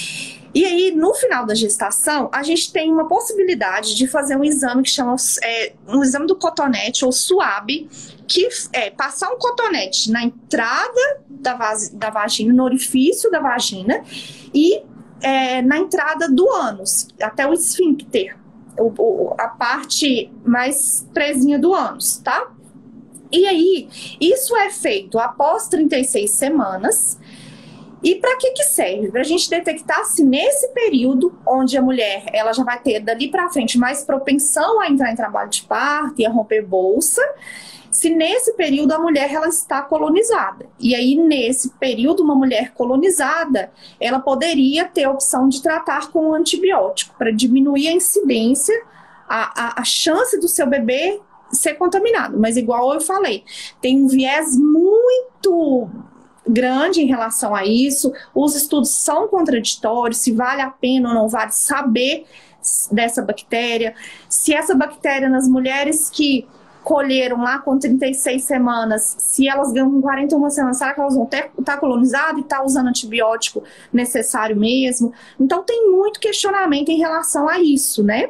E aí, no final da gestação, a gente tem uma possibilidade de fazer um exame que chama é, um exame do cotonete ou SUAB, que é passar um cotonete na entrada da, da vagina, no orifício da vagina e é, na entrada do ânus, até o esfíncter. O, o, a parte mais presinha do ânus, tá? E aí, isso é feito após trinta e seis semanas. E para que que serve? Para a gente detectar se nesse período, onde a mulher ela já vai ter dali para frente mais propensão a entrar em trabalho de parto e a romper bolsa, se nesse período a mulher ela está colonizada. E aí, nesse período, uma mulher colonizada, ela poderia ter a opção de tratar com um antibiótico para diminuir a incidência, a, a, a chance do seu bebê ser contaminado. Mas igual eu falei, tem um viés muito grande em relação a isso, os estudos são contraditórios, se vale a pena ou não vale saber dessa bactéria, se essa bactéria nas mulheres que colheram lá com trinta e seis semanas, se elas ganham com quarenta e uma semanas, será que elas vão estar colonizadas e estar tá usando antibiótico necessário mesmo? Então tem muito questionamento em relação a isso, né?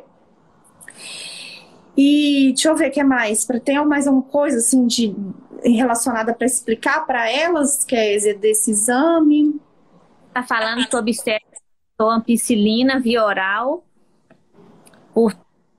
E deixa eu ver o que mais. Tem mais alguma coisa assim de, relacionada para explicar para elas, que é desse exame? Tá falando sobre ampicilina via oral por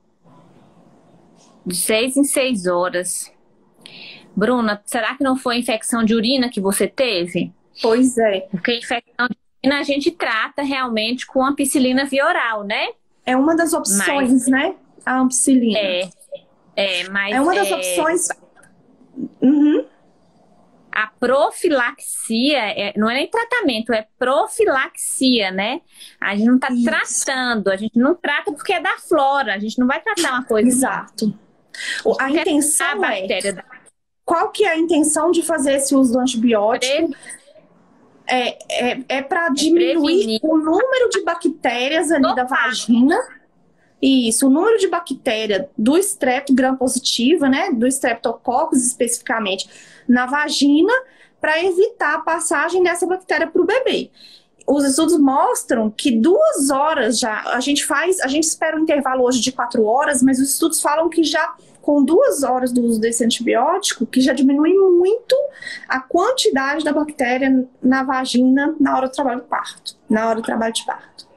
de seis em seis horas. Bruna, será que não foi infecção de urina que você teve? Pois é. Porque infecção de urina a gente trata realmente com ampicilina via oral, né? É uma das opções, mas, né? A ampicilina. É, é, mas... É uma das é, opções... Uhum. A profilaxia, é, não é nem tratamento, é profilaxia, né? A gente não tá Isso. tratando, a gente não trata porque é da flora, a gente não vai tratar uma coisa... Exato. A, a intenção a é... Da... Qual que é a intenção de fazer esse uso do antibiótico? Pre... É, é, é para diminuir é o número de bactérias ali Opa. da vagina. Isso, o número de bactéria do estrepto gram-positiva, né? Do Streptococcus especificamente, na vagina, para evitar a passagem dessa bactéria para o bebê. os estudos mostram que duas horas já, a gente faz, a gente espera um intervalo hoje de quatro horas, mas os estudos falam que já com duas horas do uso desse antibiótico, que já diminui muito a quantidade da bactéria na vagina na hora do trabalho de parto, na hora do trabalho de parto.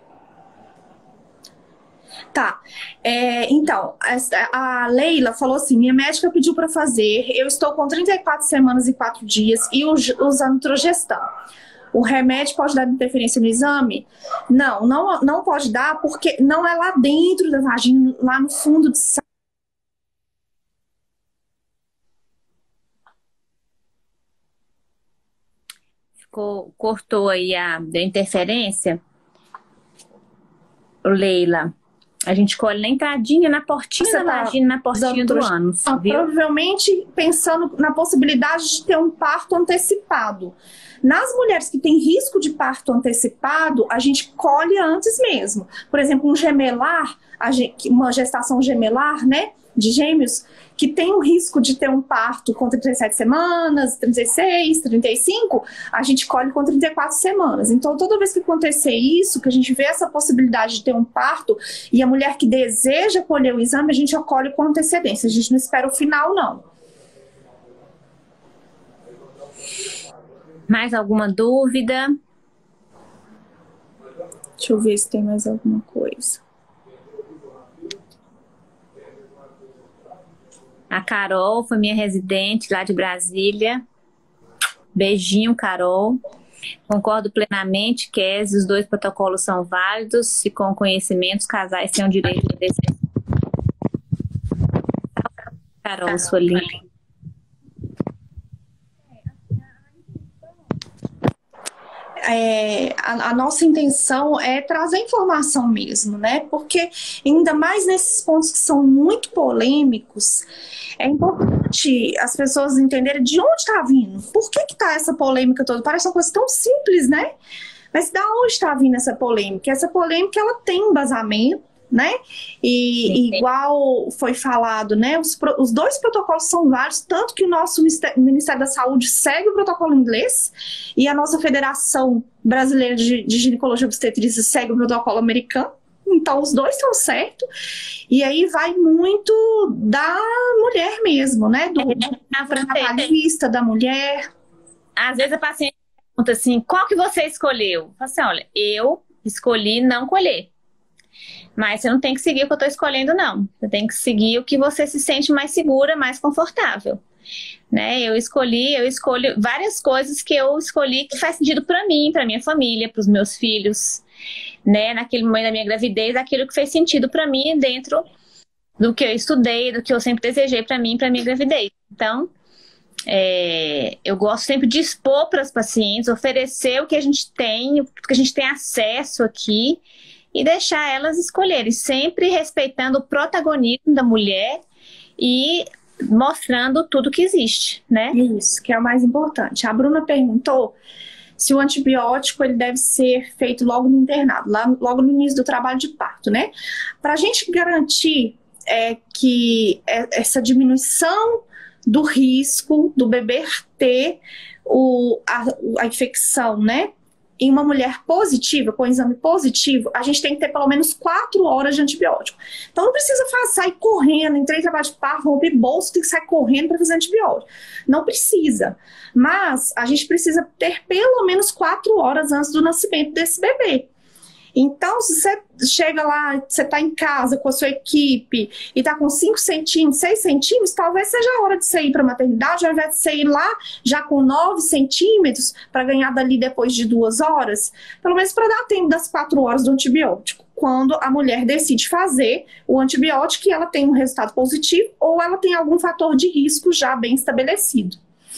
Tá, é, então, a Leila falou assim, minha médica pediu para fazer, eu estou com trinta e quatro semanas e quatro dias e usando Trogestan. O remédio pode dar interferência no exame? Não, não, não pode dar porque não é lá dentro da vagina, lá no fundo de sangue. Ficou, cortou aí a da interferência. Leila, a gente colhe na entradinha, na portinha Você da tá vagina, na portinha do usando ânus, Trogestan, viu? provavelmente pensando na possibilidade de ter um parto antecipado. Nas mulheres que têm risco de parto antecipado, a gente colhe antes mesmo. Por exemplo, um gemelar, a gente, uma gestação gemelar, né, de gêmeos, que tem o risco de ter um parto com trinta e sete semanas, trinta e seis, trinta e cinco, a gente colhe com trinta e quatro semanas. Então, toda vez que acontecer isso, que a gente vê essa possibilidade de ter um parto, e a mulher que deseja colher o exame, a gente já colhe com antecedência. A gente não espera o final, não. Mais alguma dúvida? Deixa eu ver se tem mais alguma coisa. A Carol foi minha residente lá de Brasília. Beijinho, Carol. Concordo plenamente, Kézia, os dois protocolos são válidos e com conhecimento os casais têm o direito de decidir. Carol, sua linda. É, a, a nossa intenção é trazer informação mesmo, né? Porque ainda mais nesses pontos que são muito polêmicos, é importante as pessoas entenderem de onde está vindo. Por que que tá essa polêmica toda? Parece uma coisa tão simples, né? Mas da onde está vindo essa polêmica? Essa polêmica, ela tem um embasamento, né? E, e igual foi falado, né? Os, os dois protocolos são válidos, tanto que o nosso Ministério da Saúde segue o protocolo inglês e a nossa Federação Brasileira de, de Ginecologia e Obstetrícia segue o protocolo americano. Então, os dois estão certos. E aí vai muito da mulher mesmo, né? Do, do trabalhista, da mulher. Às vezes a paciente pergunta assim, qual que você escolheu? Eu falo assim, olha, eu escolhi não colher. Mas você não tem que seguir o que eu estou escolhendo, não. Você tem que seguir o que você se sente mais segura, mais confortável. Né? Eu escolhi, eu escolho várias coisas que eu escolhi que faz sentido para mim, para minha família, para os meus filhos. Né? Naquele momento da minha gravidez, aquilo que fez sentido para mim dentro do que eu estudei, do que eu sempre desejei para mim, para minha gravidez. Então, é, eu gosto sempre de expor para as pacientes, oferecer o que a gente tem, o que a gente tem acesso aqui, e deixar elas escolherem, sempre respeitando o protagonismo da mulher e mostrando tudo que existe, né? Isso, que é o mais importante. A Bruna perguntou se o antibiótico ele deve ser feito logo no internado, lá, logo no início do trabalho de parto, né? Para a gente garantir é, que essa diminuição do risco do bebê ter o, a, a infecção, né? Em uma mulher positiva, com exame positivo, a gente tem que ter pelo menos quatro horas de antibiótico. Então não precisa sair correndo, entrei em trabalho de parto, romper bolso, tem que sair correndo para fazer antibiótico. Não precisa. Mas a gente precisa ter pelo menos quatro horas antes do nascimento desse bebê. Então, se você chega lá, você está em casa com a sua equipe e está com cinco centímetros, seis centímetros, talvez seja a hora de você ir para a maternidade, ao invés de você ir lá já com nove centímetros para ganhar dali depois de duas horas, pelo menos para dar tempo das quatro horas do antibiótico. Quando a mulher decide fazer o antibiótico e ela tem um resultado positivo ou ela tem algum fator de risco já bem estabelecido.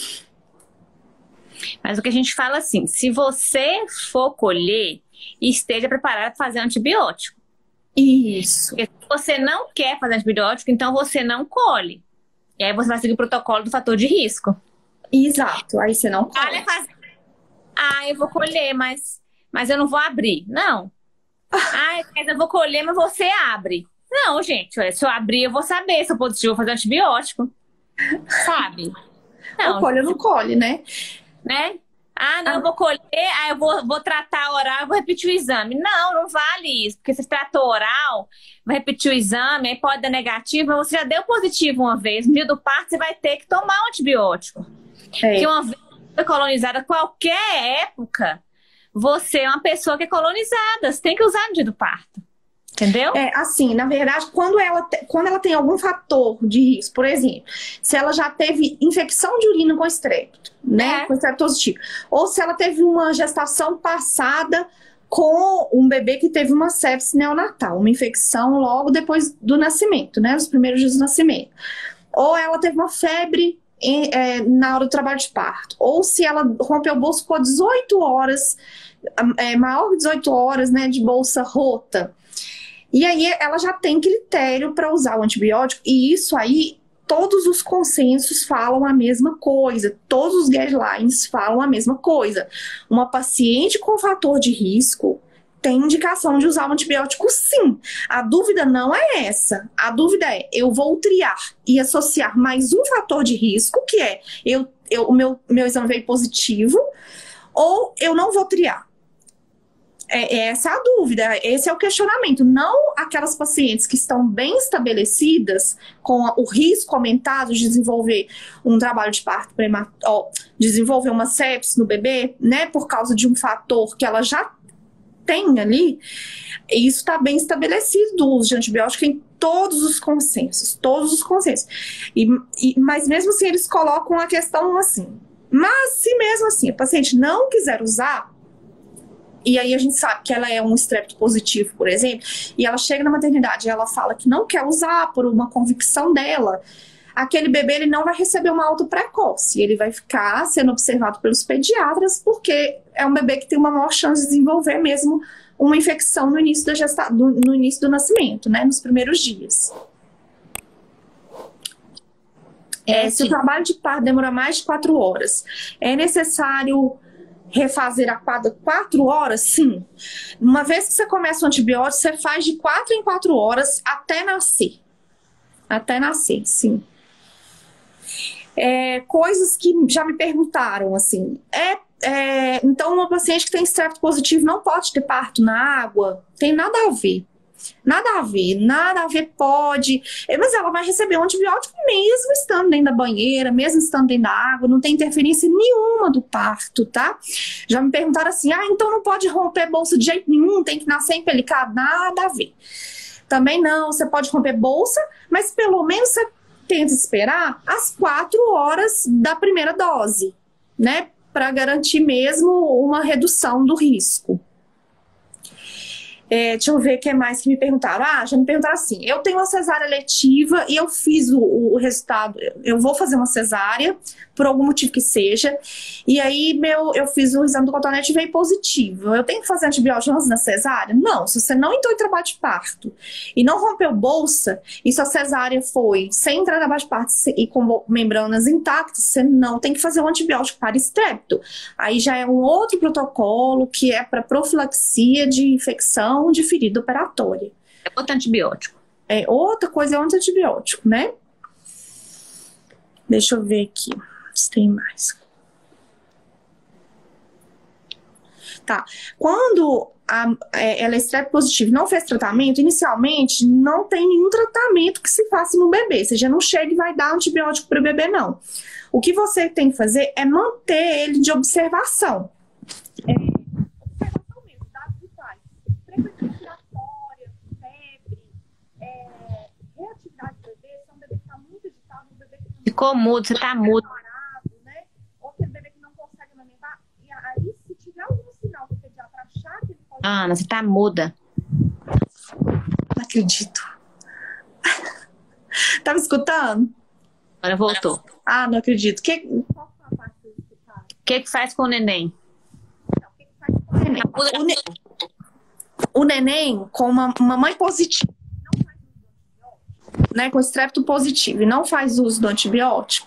Mas o que a gente fala assim, se você for colher, esteja preparado para fazer antibiótico. Isso. Porque se você não quer fazer antibiótico, então você não colhe. E aí você vai seguir o protocolo do fator de risco. Exato, aí você não colhe. Olha, faz... Ah, eu vou colher, mas, mas eu não vou abrir. Não. Ah, eu vou colher, mas você abre. Não, gente, olha, se eu abrir, eu vou saber se eu positivo, vou fazer antibiótico. Sabe? Não, ou colhe ou não colhe, né? Né? Ah, não, eu vou colher, aí eu vou, vou tratar oral, eu vou repetir o exame. Não, não vale isso, porque você tratou oral, vai repetir o exame, aí pode dar negativo, mas você já deu positivo uma vez. No dia do parto, você vai ter que tomar um antibiótico. É. Porque uma vez que foi colonizada, qualquer época, você é uma pessoa que é colonizada, você tem que usar no dia do parto. Entendeu? É, assim, na verdade, quando ela, te, quando ela tem algum fator de risco, por exemplo, se ela já teve infecção de urina com estrépito, né, É. com estrépito positivo, ou se ela teve uma gestação passada com um bebê que teve uma sepse neonatal, uma infecção logo depois do nascimento, né, nos primeiros dias do nascimento, ou ela teve uma febre em, é, na hora do trabalho de parto, ou se ela rompeu o bolso por dezoito horas, é, maior de dezoito horas, né, de bolsa rota. E aí ela já tem critério para usar o antibiótico, e isso aí, todos os consensos falam a mesma coisa, todos os guidelines falam a mesma coisa. Uma paciente com fator de risco tem indicação de usar o antibiótico, sim. A dúvida não é essa. A dúvida é, eu vou triar e associar mais um fator de risco, que é eu, eu, o meu, meu exame veio positivo, ou eu não vou triar. É, essa é a dúvida, esse é o questionamento. Não aquelas pacientes que estão bem estabelecidas, com o risco aumentado de desenvolver um trabalho de parto prematuro, desenvolver uma sepse no bebê, né, por causa de um fator que ela já tem ali. Isso está bem estabelecido, do uso de antibiótico em todos os consensos, todos os consensos. E, e, mas mesmo assim eles colocam a questão assim, mas se mesmo assim a paciente não quiser usar, e aí a gente sabe que ela é um estrépito positivo, por exemplo, e ela chega na maternidade e ela fala que não quer usar por uma convicção dela, aquele bebê ele não vai receber uma alta precoce, ele vai ficar sendo observado pelos pediatras, porque é um bebê que tem uma maior chance de desenvolver mesmo uma infecção no início, da gesta... do, no início do nascimento, né, nos primeiros dias. É, se o trabalho de parto demora mais de quatro horas, é necessário refazer a cada quatro horas? Sim. Uma vez que você começa o antibiótico, você faz de quatro em quatro horas até nascer. Até nascer, sim. É, coisas que já me perguntaram, assim, é, é, então uma paciente que tem estrépito positivo não pode ter parto na água? Tem nada a ver. Nada a ver, nada a ver pode, mas ela vai receber um antibiótico mesmo estando dentro da banheira, mesmo estando dentro da água, não tem interferência nenhuma do parto, tá? Já me perguntaram assim, ah, então não pode romper bolsa de jeito nenhum, tem que nascer empelicado, nada a ver. Também não, você pode romper bolsa, mas pelo menos você tenta esperar as quatro horas da primeira dose, né? Para garantir mesmo uma redução do risco. É, deixa eu ver o que mais que me perguntaram. Ah, já me perguntaram assim, eu tenho uma cesárea letiva e eu fiz o, o resultado, eu vou fazer uma cesárea, por algum motivo que seja, e aí meu, eu fiz o exame do cotonete e veio positivo. Eu tenho que fazer antibiótico antes da cesárea? Não, se você não entrou em trabalho de parto e não rompeu bolsa, e sua cesárea foi sem entrar em trabalho de parto e com membranas intactas, você não tem que fazer um antibiótico para estrépito. Aí já é um outro protocolo que é para profilaxia de infecção de ferida operatória. É outro antibiótico. É, outra coisa é o antibiótico, né? Deixa eu ver aqui se tem mais. Tá. Quando a, é, ela é estrépito positivo e não fez tratamento, inicialmente não tem nenhum tratamento que se faça no bebê. Você já não chega e vai dar antibiótico para o bebê, não. O que você tem que fazer é manter ele de observação. É, observação mesmo, dados vitais. Frequência respiratória, febre, é, reatividade do bebê. Se é um bebê que está muito agitado, um bebê que não Ficou mudo, você tá mudo. parado, né? Ou aquele bebê que não consegue amamentar. E aí, se tiver algum sinal que o pediatra achar que ele pode... Ana, você tá muda. Não acredito. Tá me escutando? Agora voltou. Ah, não acredito. Que... Qual foi a parte que eu escutaram? O que que faz com o neném? Não, o que que faz com o neném? O, ne... o neném, com uma, uma mãe positiva, não faz uso do antibiótico, né? Com estrépito positivo e não faz uso do antibiótico,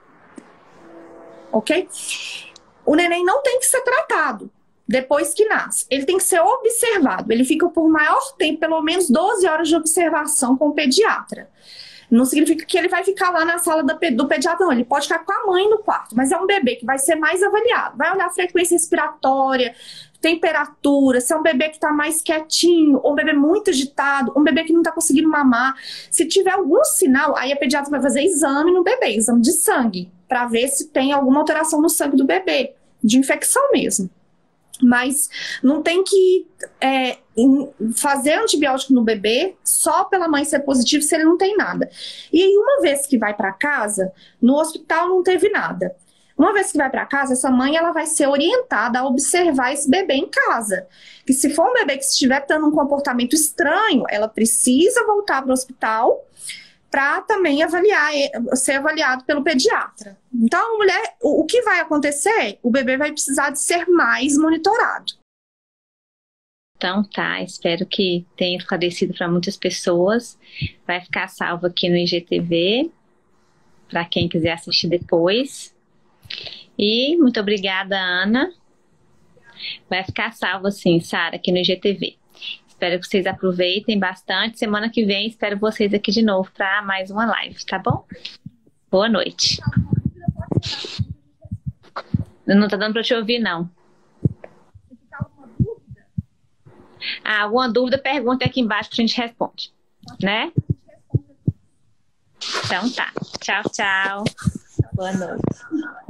ok? O neném não tem que ser tratado depois que nasce. Ele tem que ser observado. Ele fica por maior tempo, pelo menos doze horas de observação com o pediatra. Não significa que ele vai ficar lá na sala do pediatra, não. Ele pode ficar com a mãe no quarto, mas é um bebê que vai ser mais avaliado. Vai olhar a frequência respiratória, temperatura, se é um bebê que está mais quietinho, ou um bebê muito agitado, um bebê que não está conseguindo mamar. Se tiver algum sinal, aí a pediatra vai fazer exame no bebê, exame de sangue, para ver se tem alguma alteração no sangue do bebê, de infecção mesmo. Mas não tem que é, fazer antibiótico no bebê só pela mãe ser positivo se ele não tem nada. E aí, uma vez que vai para casa, no hospital não teve nada. Uma vez que vai para casa, essa mãe ela vai ser orientada a observar esse bebê em casa. Que se for um bebê que estiver tendo um comportamento estranho, ela precisa voltar para o hospital para também avaliar, ser avaliado pelo pediatra. Então, a mulher, o, o que vai acontecer? O bebê vai precisar de ser mais monitorado. Então tá, espero que tenha esclarecido para muitas pessoas. Vai ficar salvo aqui no I G T V, para quem quiser assistir depois. E muito obrigada, Ana. Vai ficar salvo sim, Sara, aqui no I G T V. Espero que vocês aproveitem bastante. Semana que vem espero vocês aqui de novo para mais uma live, tá bom? Boa noite. Não tá dando para te ouvir, não. Ah, alguma dúvida, pergunta aqui embaixo que a gente responde, né? Então tá. Tchau, tchau. Boa noite.